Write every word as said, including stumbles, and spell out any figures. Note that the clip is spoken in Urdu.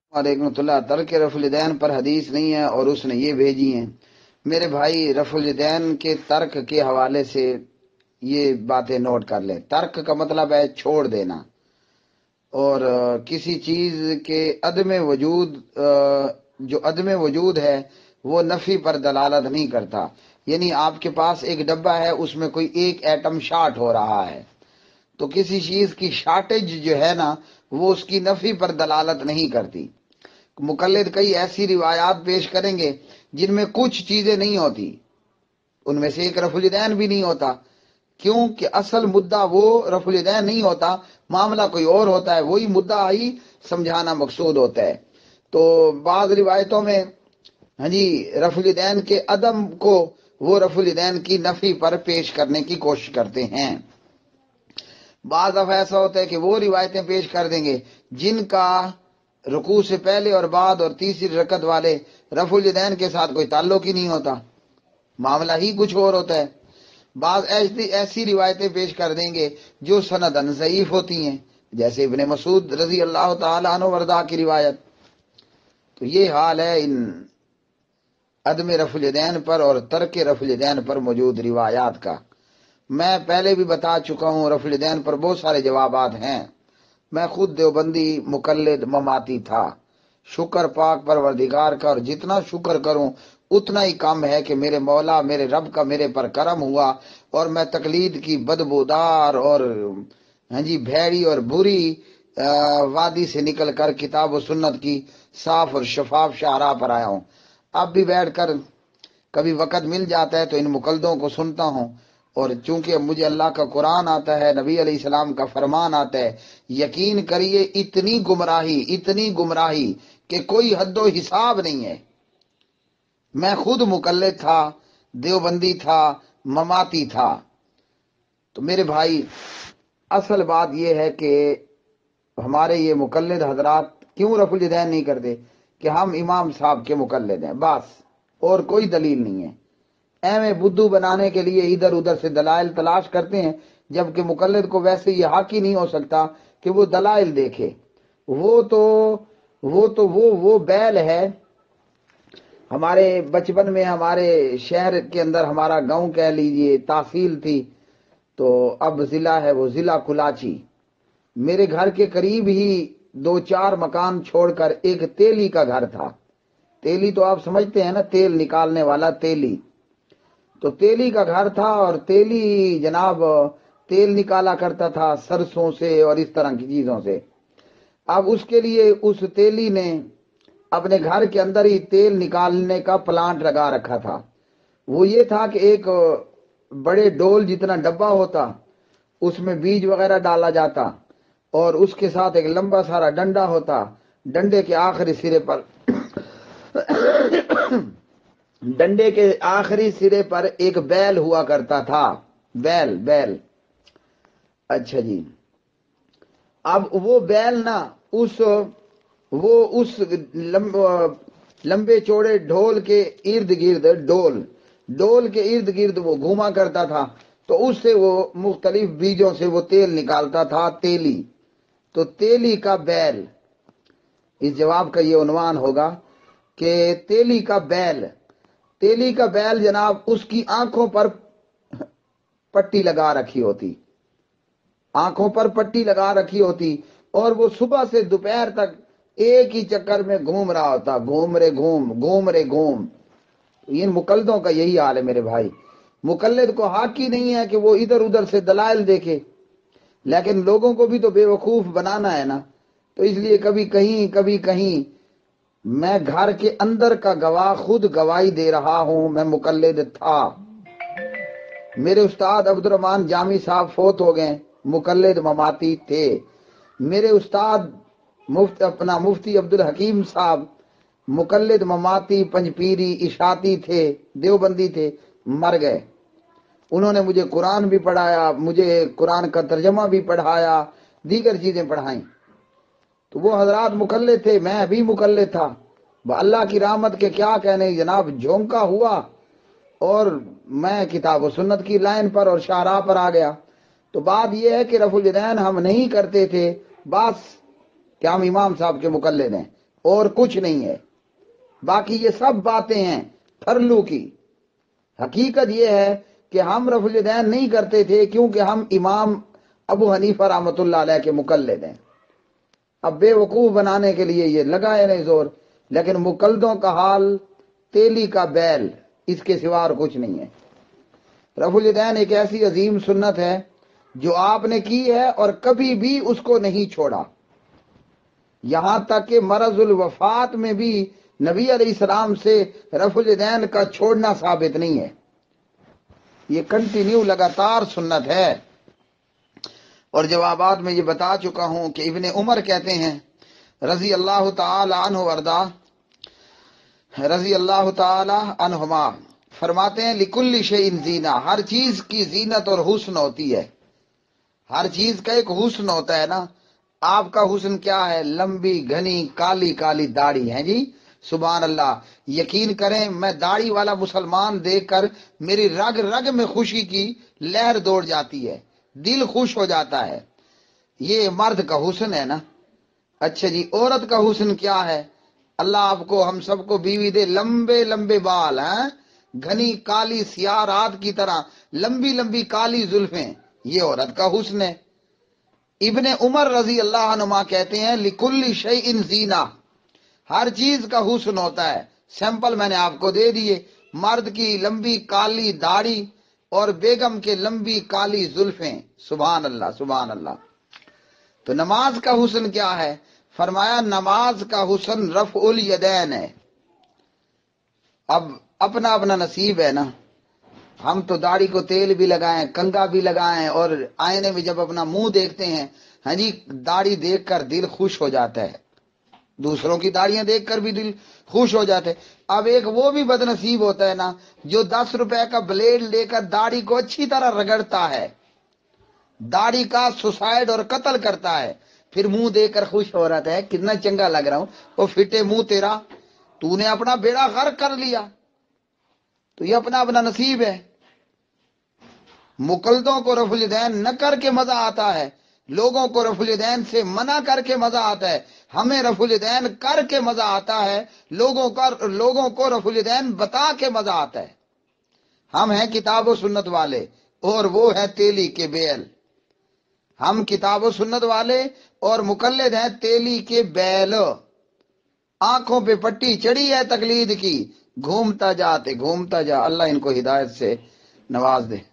وعلیکم اللہ ترک رفع الیدین پر حدیث نہیں ہے اور اس نے یہ بھیجی ہیں۔ میرے بھائی رفع الیدین کے ترک کے حوالے سے یہ باتیں نوٹ کر لیں۔ ترک کا مطلب ہے چھوڑ دینا، اور کسی چیز کے عدم وجود جو عدم وجود ہے وہ نفی پر دلالت نہیں کرتا۔ یعنی آپ کے پاس ایک ڈبہ ہے، اس میں کوئی ایک ایٹم شارٹ ہو رہا ہے، تو کسی چیز کی شارٹیج جو ہے نا وہ اس کی نفی پر دلالت نہیں کرتی۔ مقلد کئی ایسی روایات پیش کریں گے جن میں کچھ چیزیں نہیں ہوتی، ان میں سے ایک رفع الیدین بھی نہیں ہوتا، کیونکہ اصل مدعا وہ رفع الیدین نہیں ہوتا، معاملہ کوئی اور ہوتا ہے، وہی مدعا ہی سمجھانا مقصود ہوتا ہے۔ تو بعض روایتوں میں ہاں جی رفع الیدین کے عدم کو وہ رفع الیدین کی نفی پر پیش کرنے کی کوشش کرتے ہیں۔ بعض دفعہ ایسا ہوتا ہے کہ وہ روایتیں پیش کر دیں گے جن کا رکوع سے پہلے اور بعد اور تیسری رکعت والے رفع الیدین کے ساتھ کوئی تعلق ہی نہیں ہوتا، معاملہ ہی کچھ اور ہوتا ہے۔ بعض ایسی ایسی روایتیں پیش کر دیں گے جو سندن ضعیف ہوتی ہیں، جیسے ابن مسعود رضی اللہ تعالیٰ عنہ وردہ کی روایت۔ تو یہ حال ہے ان عدم رفع الیدین پر اور ترک رفع الیدین پر موجود روایات کا۔ میں پہلے بھی بتا چکا ہوں رفع الیدین پر بہت سارے جوابات ہیں۔ میں خود دیوبندی مقلد مماتی تھا، شکر پاک پروردگار کا، اور جتنا شکر کروں اتنا ہی کم ہے کہ میرے مولا میرے رب کا میرے پر کرم ہوا اور میں تقلید کی بدبودار اور ہاں جی بھیڑی اور بری وادی سے نکل کر کتاب و سنت کی صاف اور شفاف شاہراہ پر آیا ہوں۔ اب بھی بیٹھ کر کبھی وقت مل جاتا ہے تو ان مقلدوں کو سنتا ہوں، اور چونکہ مجھے اللہ کا قرآن آتا ہے، نبی علیہ السلام کا فرمان آتا ہے، یقین کریے اتنی گمراہی اتنی گمراہی کہ کوئی حد و حساب نہیں ہے۔ میں خود مقلد تھا، دیوبندی تھا، مماتی تھا۔ تو میرے بھائی اصل بات یہ ہے کہ ہمارے یہ مقلد حضرات کیوں رفع الیدین نہیں کرتے کہ ہم امام صاحب کے مقلد ہیں، بس، اور کوئی دلیل نہیں ہے۔ ایویں بدھو بنانے کے لیے ادھر ادھر سے دلائل تلاش کرتے ہیں، جبکہ مقلد کو ویسے یہ حق ہی نہیں ہو سکتا کہ وہ دلائل دیکھے۔ وہ تو وہ تو وہ وہ بیل ہے۔ ہمارے بچپن میں ہمارے شہر کے اندر ہمارا گاؤں کہہ لیجئے تحصیل تھی، تو اب ضلع ہے، وہ ضلع کلاچی۔ میرے گھر کے قریب ہی دو چار مکان چھوڑ کر ایک تیلی کا گھر تھا۔ تیلی تو آپ سمجھتے ہیں نا، تیل نکالنے والا تیلی۔ تو تیلی کا گھر تھا، اور تیلی جناب تیل نکالا کرتا تھا سرسوں سے اور اس طرح کی چیزوں سے۔ اب اس کے لیے اس تیلی نے اپنے گھر کے اندر ہی تیل نکالنے کا پلانٹ لگا رکھا تھا۔ وہ یہ تھا کہ ایک بڑے ڈول جتنا ڈبہ ہوتا، اس میں بیج وغیرہ ڈالا جاتا، اور اس کے ساتھ ایک لمبا سارا ڈنڈا ہوتا، ڈنڈے کے آخری سرے پر ڈنڈے کے آخری سرے پر ایک بیل ہوا کرتا تھا، بیل بیل اچھا جی۔ اب وہ بیل نا اس وہ اس لمبے چوڑے ڈھول کے ارد گرد ڈول ڈول کے ارد گرد وہ گھوما کرتا تھا، تو اس سے وہ مختلف بیجوں سے وہ تیل نکالتا تھا، تیلی۔ تو تیلی کا بیل، اس جواب کا یہ عنوان ہوگا کہ تیلی کا بیل۔ تیلی کا بیل جناب اس کی آنکھوں پر پٹی لگا رکھی ہوتی، آنکھوں پر پٹی لگا رکھی ہوتی، اور وہ صبح سے دوپہر تک ایک ہی چکر میں گھوم رہا ہوتا، گھوم رے گھوم گھوم رے گھوم۔ ان مقلدوں کا یہی حال ہے میرے بھائی۔ مقلد کو حق ہی نہیں ہے کہ وہ ادھر ادھر سے دلائل دیکھے، لیکن لوگوں کو بھی تو بے وقوف بنانا ہے نا، تو اس لیے کبھی کہیں کبھی کہیں میں گھر کے اندر کا گواہ خود گواہی دے رہا ہوں، میں مقلد تھا۔ میرے استاد عبدالرحمن جامی صاحب فوت ہو گئے، مقلد مماتی تھے۔ میرے استاد مفت اپنا مفتی عبدالحکیم صاحب مقلد مماتی پنجپیری اشاعتی تھے، دیوبندی تھے، مر گئے۔ انہوں نے مجھے قرآن بھی پڑھایا، مجھے قرآن کا ترجمہ بھی پڑھایا، دیگر چیزیں پڑھائیں۔ تو وہ حضرات مقلد تھے، میں بھی مقلد تھا۔ اللہ کی رحمت کے کیا کہنے جناب، جھونکا ہوا اور میں کتاب و سنت کی لائن پر اور شاہراہ پر آ گیا۔ تو بات یہ ہے کہ رفع الیدین ہم نہیں کرتے تھے، بس کہ ہم امام صاحب کے مقلد ہیں، اور کچھ نہیں ہے، باقی یہ سب باتیں ہیں پھرلو کی۔ حقیقت یہ ہے کہ ہم رفع الیدین نہیں کرتے تھے کیونکہ ہم امام ابو حنیفہ رحمۃ اللہ علیہ کے مقلد ہیں۔ اب بے وقوف بنانے کے لیے یہ لگائے نہیں زور، لیکن مقلدوں کا حال تیلی کا بیل، اس کے سوا اور کچھ نہیں ہے۔ رفع الیدین ایک ایسی عظیم سنت ہے جو آپ نے کی ہے اور کبھی بھی اس کو نہیں چھوڑا، یہاں تک کہ مرض الوفات میں بھی نبی علیہ السلام سے رفع الیدین کا چھوڑنا ثابت نہیں ہے، یہ کنٹینیو لگاتار سنت ہے۔ اور جوابات میں یہ بتا چکا ہوں کہ ابن عمر کہتے ہیں رضی اللہ تعالی عنہ وارضاہ، رضی اللہ تعالی عنہما، فرماتے ہیں لکل شیء زینہ، ہر چیز کی زینت اور حسن ہوتی ہے، ہر چیز کا ایک حسن ہوتا ہے نا۔ آپ کا حسن کیا ہے؟ لمبی گھنی کالی کالی داڑھی ہے جی، سبحان اللہ۔ یقین کریں میں داڑھی والا مسلمان دیکھ کر میری رگ رگ میں خوشی کی لہر دوڑ جاتی ہے، دل خوش ہو جاتا ہے۔ یہ مرد کا حسن ہے نا۔ اچھا جی، عورت کا حسن کیا ہے؟ اللہ آپ کو ہم سب کو بیوی دے لمبے لمبے بال ہیں، گھنی کالی سیاہ رات کی طرح لمبی لمبی کالی زلفیں، یہ عورت کا حسن ہے۔ ابن عمر رضی اللہ عنہما کہتے ہیں لکل شیء زینہ، ہر چیز کا حسن ہوتا ہے۔ سیمپل میں نے آپ کو دے دیے، مرد کی لمبی کالی داڑھی اور بیگم کے لمبی کالی زلفیں، سبحان اللہ سبحان اللہ۔ تو نماز کا حسن کیا ہے؟ فرمایا نماز کا حسن رفع الیدین ہے۔ اب اپنا اپنا نصیب ہے نا، ہم تو داڑھی کو تیل بھی لگائیں، کنگا بھی لگائیں، اور آئینے میں جب اپنا منہ دیکھتے ہیں ہاں جی، داڑھی دیکھ کر دل خوش ہو جاتا ہے، دوسروں کی داڑیاں دیکھ کر بھی دل خوش ہو جاتے۔ اب ایک وہ بھی بد نصیب ہوتا ہے نا جو دس روپے کا بلیڈ لے کر داڑھی کو اچھی طرح رگڑتا ہے، داڑھی کا سوسائڈ اور قتل کرتا ہے، پھر منہ دیکھ کر خوش ہو رہا ہے کتنا چنگا لگ رہا ہوں، وہ فٹے منہ تیرا، تو نے اپنا بیڑا غرق کر لیا۔ تو یہ اپنا اپنا نصیب ہے۔ مقلدوں کو رفع الیدین نہ کر کے مزہ آتا ہے، لوگوں کو رفع الیدین سے منع کر کے مزہ آتا ہے، ہمیں رفع الیدین کر کے مزہ آتا ہے، لوگوں کا لوگوں کو رفع الیدین بتا کے مزہ آتا ہے۔ ہم ہیں کتاب و سنت والے اور وہ ہے تیلی کے بیل، ہم کتاب و سنت والے اور مقلد ہیں تیلی کے بیل۔ آنکھوں پہ پٹی چڑھی ہے تقلید کی، گھومتا جاتے گھومتا جا، اللہ ان کو ہدایت سے نواز دے۔